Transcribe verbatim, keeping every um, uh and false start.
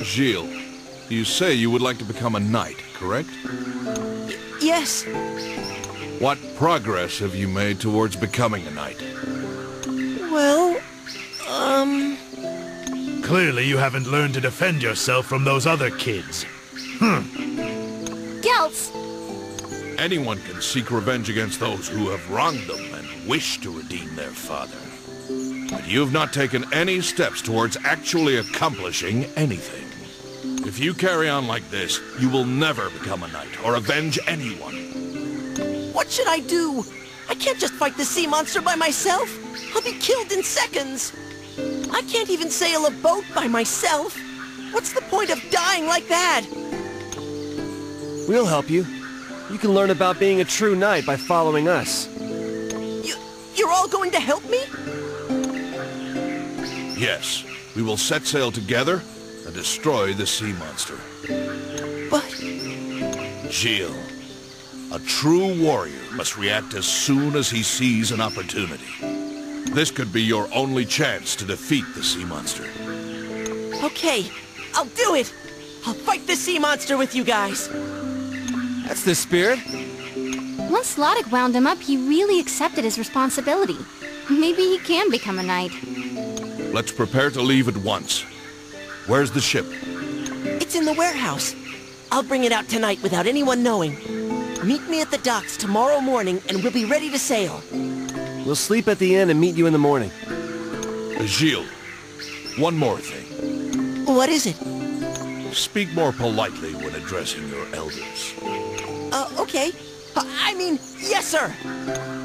Gilles, you say you would like to become a knight, correct? Y yes. What progress have you made towards becoming a knight? Well, um... Clearly you haven't learned to defend yourself from those other kids. Hmm. Geltz! Anyone can seek revenge against those who have wronged them and wish to redeem their father. But you have not taken any steps towards actually accomplishing anything. If you carry on like this, you will never become a knight or avenge anyone. What should I do? I can't just fight the sea monster by myself. I'll be killed in seconds. I can't even sail a boat by myself. What's the point of dying like that? We'll help you. You can learn about being a true knight by following us. You, you're all going to help me? Yes, we will set sail together and destroy the sea monster. But... Gilles, a true warrior must react as soon as he sees an opportunity. This could be your only chance to defeat the sea monster. Okay, I'll do it! I'll fight the sea monster with you guys! That's the spirit. Once Slodic wound him up, he really accepted his responsibility. Maybe he can become a knight. Let's prepare to leave at once. Where's the ship? It's in the warehouse. I'll bring it out tonight without anyone knowing. Meet me at the docks tomorrow morning and we'll be ready to sail. We'll sleep at the inn and meet you in the morning. Gilles, one more thing. What is it? Speak more politely when addressing your elders. Uh, okay. Uh, I mean, yes, sir!